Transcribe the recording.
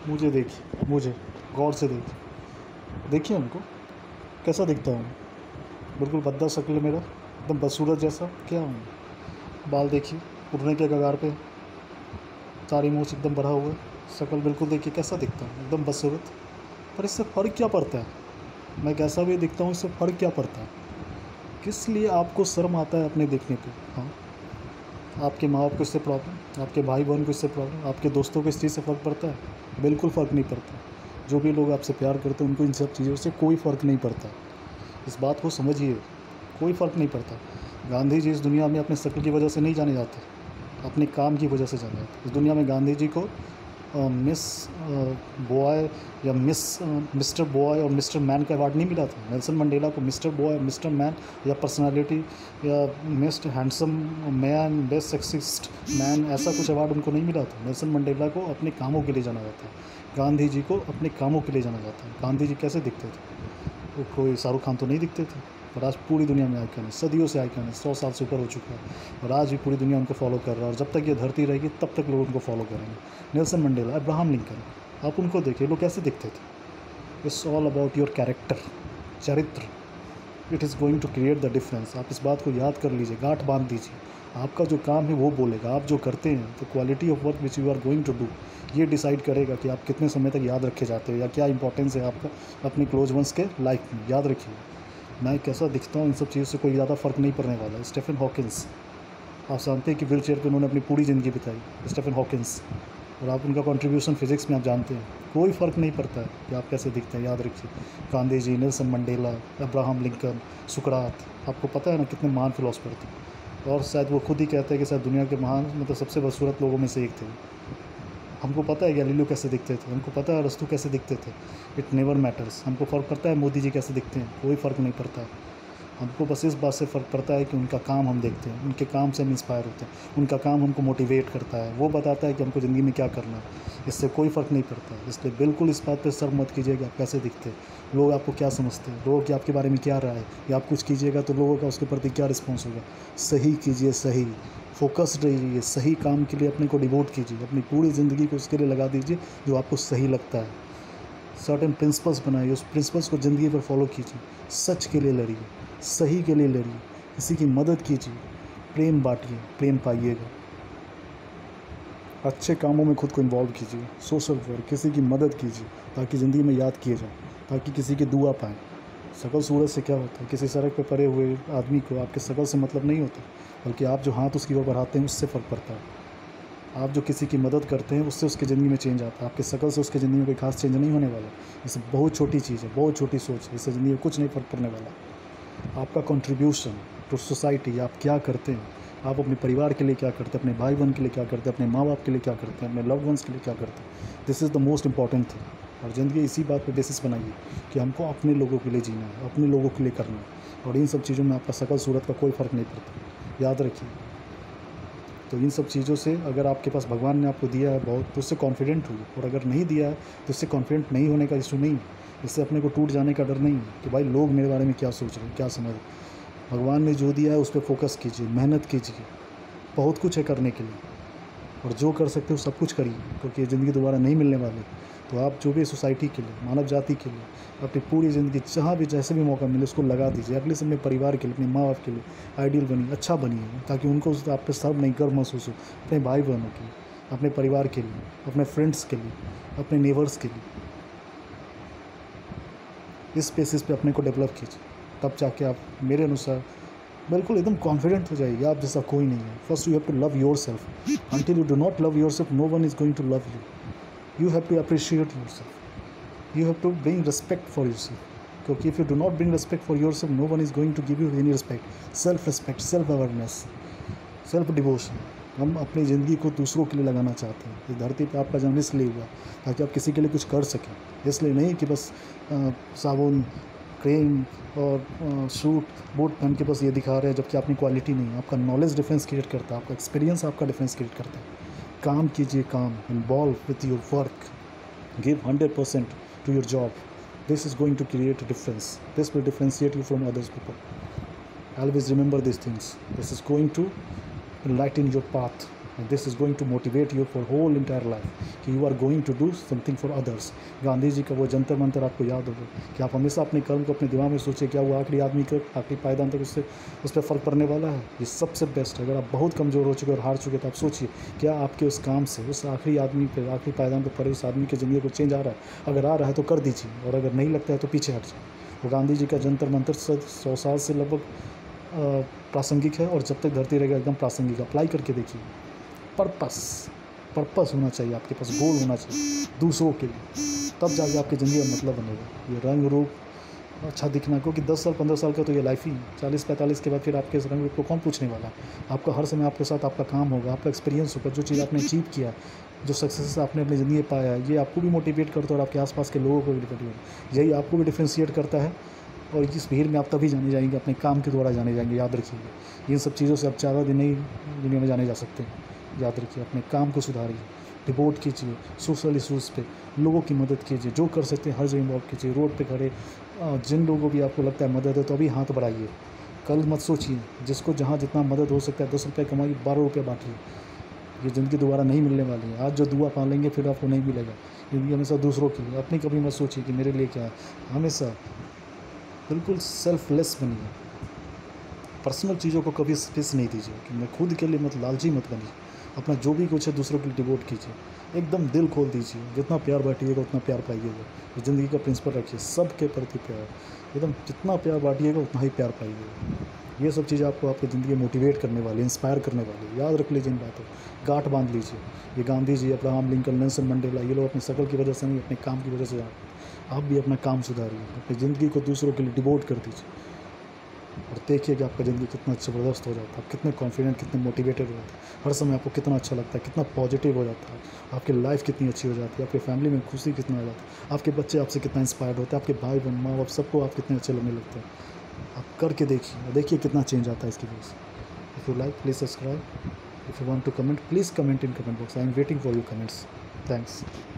मुझे देखिए, मुझे गौर से देखिए, देखिए हमको कैसा दिखता हूँ। बिल्कुल भद्दा शक्ल मेरा, एकदम बदसूरत जैसा क्या हूँ। बाल देखिए उड़ने के कगार पे, सारी मूंछ एकदम बढ़ा हुआ है। शक्ल बिल्कुल देखिए कैसा दिखता हूँ, एकदम बदसूरत। पर इससे फ़र्क क्या पड़ता है, मैं कैसा भी दिखता हूँ इससे फ़र्क क्या पड़ता है। किस लिए आपको शर्म आता है अपने देखने पे? हाँ, आपके माँ बाप को इससे प्रॉब्लम, आपके भाई बहन को इससे प्रॉब्लम, आपके दोस्तों को इस चीज़ से फ़र्क पड़ता है? बिल्कुल फ़र्क नहीं पड़ता। जो भी लोग आपसे प्यार करते हैं उनको इन सब चीज़ों से कोई फ़र्क नहीं पड़ता। इस बात को समझिए, कोई फ़र्क नहीं पड़ता। गांधी जी इस दुनिया में अपने शक्ल की वजह से नहीं जाने जाते, अपने काम की वजह से जाने जाते। इस दुनिया में गांधी जी को मिस बॉय या मिस्टर बॉय और मिस्टर मैन का अवार्ड नहीं मिला था। नेल्सन मंडेला को मिस्टर बॉय, मिस्टर मैन या पर्सनालिटी या most handsome man, best sexiest man, ऐसा कुछ अवार्ड उनको नहीं मिला था। नेल्सन मंडेला को अपने कामों के लिए जाना जाता है, गांधी जी को अपने कामों के लिए जाना जाता है। गांधी जी कैसे दिखते थे? वो कोई शाहरुख खान तो नहीं दिखते थे, और आज पूरी दुनिया में आइकन है, सदियों से आइकन है, 100 साल से ऊपर हो चुका है, और आज भी पूरी दुनिया उनको फॉलो कर रहा है। और जब तक ये धरती रहेगी तब तक लोग उनको फॉलो करेंगे। नेल्सन मंडेला, अब्राहम लिंकन, आप उनको देखिए, लोग कैसे दिखते थे। It's all about your character, चरित्र। It is going to create the difference. आप इस बात को याद कर लीजिए, गांठ बांध दीजिए। आपका जो काम है वो बोलेगा, आप जो करते हैं, तो quality of work which you are going to do, ये डिसाइड करेगा कि आप कितने समय तक याद रखे जाते हो, या क्या इंपॉर्टेंस है आपका अपने क्लोज वंस के लाइफ में। याद रखिए, मैं कैसा दिखता हूँ इन सब चीज़ों से कोई ज़्यादा फ़र्क नहीं पड़ने वाला है। स्टीफन हॉकिंस, आप जानते हैं कि व्हील चेयर पर उन्होंने अपनी पूरी ज़िंदगी बिताई, स्टीफन हॉकिंस, और आप उनका कंट्रीब्यूशन फिज़िक्स में आप जानते हैं। कोई फ़र्क नहीं पड़ता है कि आप कैसे दिखते हैं, याद रखिए। Gandhi ji, Nelson Mandela, Abraham Lincoln, सुकरात, आपको पता है ना कितने महान फिलोसफर थे, और शायद वो खुद ही कहते हैं कि शायद दुनिया के महान मतलब सबसे बदसूरत लोगों में से एक थे। हमको पता है गैलीलियो कैसे दिखते थे, हमको पता है अरस्तू कैसे दिखते थे। It never matters. हमको फ़र्क पड़ता है मोदी जी कैसे दिखते हैं? कोई फ़र्क नहीं पड़ता। हमको बस इस बात से फ़र्क पड़ता है कि उनका काम हम देखते हैं, उनके काम से हम इंस्पायर होते हैं, उनका काम हमको मोटिवेट करता है, वो बताता है कि हमको ज़िंदगी में क्या करना है। इससे कोई फ़र्क नहीं पड़ता। इसलिए बिल्कुल इस बात पे शर्म मत कीजिए कि आप कैसे दिखते हैं, लोग आपको क्या समझते हैं, लोगों की आपके बारे में क्या राय है, या आप कुछ कीजिएगा तो लोगों का उसके प्रति क्या रिस्पॉन्स होगा। सही कीजिए, सही फोकस्ड रहिए, सही काम के लिए अपने को डिवोट कीजिए, अपनी पूरी ज़िंदगी को उसके लिए लगा दीजिए जो आपको सही लगता है। सर्टेन प्रिंसिपल्स बनाइए, उस प्रिंसिपल्स को ज़िंदगी पर फॉलो कीजिए। सच के लिए लड़िए, सही के लिए लड़िए, किसी की मदद कीजिए, प्रेम बांटिए, प्रेम पाइएगा। अच्छे कामों में खुद को इन्वॉल्व कीजिए, सोशल वर्क, किसी की मदद कीजिए ताकि ज़िंदगी में याद किए जाए, ताकि किसी की दुआ पाएँ। शकल सूरत से क्या होता है? किसी सड़क पे पड़े हुए आदमी को आपके शकल से मतलब नहीं होता, बल्कि आप जो हाथ उसकी ओर बढ़ाते हैं उससे फ़र्क पड़ता है। आप जो किसी की मदद करते हैं उससे उसकी ज़िंदगी में चेंज आता है। आपके शकल से उसकी ज़िंदगी में कोई खास चेंज नहीं होने वाला। इससे बहुत छोटी चीज़ है, बहुत छोटी सोच है, इससे ज़िंदगी में कुछ नहीं फ़र्क पड़ने वाला। आपका कंट्रीब्यूशन टू सोसाइटी, आप क्या करते हैं, आप अपने परिवार के लिए क्या करते हैं, अपने भाई बहन के लिए क्या करते हैं, अपने माँ बाप के लिए क्या करते हैं, अपने लव्ड वंस के लिए क्या करते हैं। This is the most important thing. और ज़िंदगी इसी बात पे बेसिस बनाइए कि हमको अपने लोगों के लिए जीना है, अपने लोगों के लिए करना है, और इन सब चीज़ों में आपका शकल सूरत का कोई फ़र्क नहीं पड़ता। याद रखिए। तो इन सब चीज़ों से अगर आपके पास भगवान ने आपको दिया है बहुत, तो उससे कॉन्फिडेंट होइए, और अगर नहीं दिया है तो इससे कॉन्फिडेंट नहीं होने का इशू नहीं है। इससे अपने को टूट जाने का डर नहीं है कि भाई लोग मेरे बारे में क्या सोच रहे हैं, क्या समझ रहे हैं। भगवान ने जो दिया है उस पर फोकस कीजिए, मेहनत कीजिए, बहुत कुछ है करने के लिए, और जो कर सकते हो सब कुछ करिए, क्योंकि ये ज़िंदगी दोबारा नहीं मिलने वाली। तो आप जो भी सोसाइटी के लिए, मानव जाति के लिए अपनी पूरी ज़िंदगी जहाँ भी जैसे भी मौका मिले उसको लगा दीजिए। एटलीस्ट अपने परिवार के लिए, अपने माँ बाप के लिए आइडियल बनिए, अच्छा बनिए, ताकि उनको आप पे सर्व नहीं गर्व महसूस हो। अपने भाई बहनों के लिए, अपने परिवार के लिए, अपने फ्रेंड्स के लिए, अपने नेबर्स के लिए, इस बेसिस पे अपने को डेवलप कीजिए। तब जाके आप मेरे अनुसार बिल्कुल एकदम कॉन्फिडेंट हो जाइए, आप जैसा कोई नहीं है। First you have to love yourself. Until you do not love yourself, no one is going to love you. You have to appreciate yourself, you have to bring respect for yourself, क्योंकि if you do not bring respect for yourself, no one is going to give you any respect. Self respect, self awareness, self devotion, हम अपनी ज़िंदगी को दूसरों के लिए लगाना चाहते हैं। इस धरती पे आपका जन्म इसलिए हुआ ताकि आप किसी के लिए कुछ कर सकें, इसलिए नहीं कि बस साबुन, क्रीम और सूट बूट पहन के बस ये दिखा रहे हैं, जबकि अपनी क्वालिटी नहीं है। आपका नॉलेज डिफरेंस क्रिएट करता है, आपका एक्सपीरियंस आपका डिफरेंस क्रिएट करता है। काम कीजिए, काम, involve with your work, give 100% to your job. This is going to create a difference, this will differentiate you from others people. Always remember these things. This is going to enlighten your path. And this is going to motivate you for whole entire life कि you are going to do something for others. Gandhi ji का वो जंतर मंतर आपको याद होगा कि आप हमेशा अपने कर्म को अपने दिमाग में सोचिए, क्या वो आखिरी आदमी का आखिरी पायदान तक उस पर फ़र्क पड़ने वाला है। ये सबसे बेस्ट है। अगर आप बहुत कमज़ोर हो चुके और हार चुके तो आप सोचिए, क्या आपके उस काम से उस आखिरी आदमी पर आखिरी पायदान पर पड़े उस आदमी की ज़िंदगी को चेंज आ रहा है। अगर आ रहा है तो कर दीजिए, और अगर नहीं लगता है तो पीछे हट जाए। तो गांधी जी का जंतर मंतर 100 साल से लगभग प्रासंगिक है, और जब तक धरती रहेगा एकदम प्रासंगिक। अप्लाई करके देखिए। पर्पस होना चाहिए आपके पास, गोल होना चाहिए दूसरों के लिए, तब जाके आपकी ज़िंदगी का मतलब बनेगा। ये रंग रूप अच्छा दिखना, क्योंकि 10 साल 15 साल का तो ये लाइफ ही, 40-45 के बाद फिर आपके इस रंग रूप को कौन पूछने वाला है। आपका हर समय आपके साथ आपका काम होगा, आपका एक्सपीरियंस होगा, जो चीज़ आपने अचीव किया, जो सक्सेस आपने अपनी ज़िंदगी में पाया, ये आपको भी मोटिवेट करता है और आपके आसपास के लोगों को भी मोटिवेट, यही आपको भी डिफ्रेंशिएट करता है। और इस भीड़ में आप तभी जाने जाएंगे, अपने काम के द्वारा जाने जाएंगे। याद रखिए, इन सब चीज़ों से आप ज़्यादा दिन नहीं दुनिया में जाने जा सकते। याद रखिए, अपने काम को सुधारिए, डिवोट कीजिए, सोशल इशूज़ पे लोगों की मदद कीजिए, जो कर सकते हैं हर जगह इन्वॉल्व कीजिए। रोड पे खड़े जिन लोगों को भी आपको लगता है मदद है तो अभी हाथ बढ़ाइए। कल मत सोचिए, जिसको जहाँ जितना मदद हो सकता है, 10 रुपये कमाइए, 12 रुपये बांटिए। ये ज़िंदगी दोबारा नहीं मिलने वाली है। आज जो दुआ पालेंगे फिर आपको नहीं मिलेगा। ज़िंदगी हमेशा दूसरों के लिए, अपनी कभी मत सोचिए कि मेरे लिए क्या है। हमेशा बिल्कुल सेल्फलेस बनिए। पर्सनल चीज़ों को कभी स्पेस नहीं दीजिए कि मैं खुद के लिए मत, लालची मत बनिए। अपना जो भी कुछ है दूसरों के लिए डिवोट कीजिए। एकदम दिल खोल दीजिए, जितना प्यार बांटिएगा उतना प्यार पाइएगा। ये ज़िंदगी का प्रिंसिपल रखिए, सबके प्रति प्यार। एकदम जितना प्यार बांटिएगा उतना ही प्यार पाइएगा। ये सब चीज़ें आपको आपकी ज़िंदगी मोटिवेट करने वाली, इंस्पायर करने वाली। याद रख लीजिए इन बातों, गांठ बांध लीजिए। ये Gandhi ji, Abraham Lincoln, Nelson Mandela, ये लोग अपनी शक्ल की वजह से नहीं, अपने काम की वजह से आप भी अपना काम सुधारिए। अपनी ज़िंदगी को दूसरों के लिए डिवोट कर दीजिए, और देखिए कि आपका ज़िंदगी कितना ज़बरदस्त हो जाता है। आप कितने कॉन्फिडेंट, कितने मोटिवेटेड हो जाते हैं। हर समय आपको कितना अच्छा लगता है, कितना पॉजिटिव हो जाता है। आपकी लाइफ कितनी अच्छी हो जाती है, आपकी फैमिली में खुशी कितना आ जाती है, आपके बच्चे आपसे कितना इंस्पायर्ड होते हैं, आपके भाई बहन, माँ बाप, सबको आप कितने अच्छे लगने लगते हैं। आप करके देखिए, देखिए कितना चेंज आता है इसकी वजह से। If you like, please subscribe. If you want to comment, please comment in comment box. I am waiting for your comments. Thanks.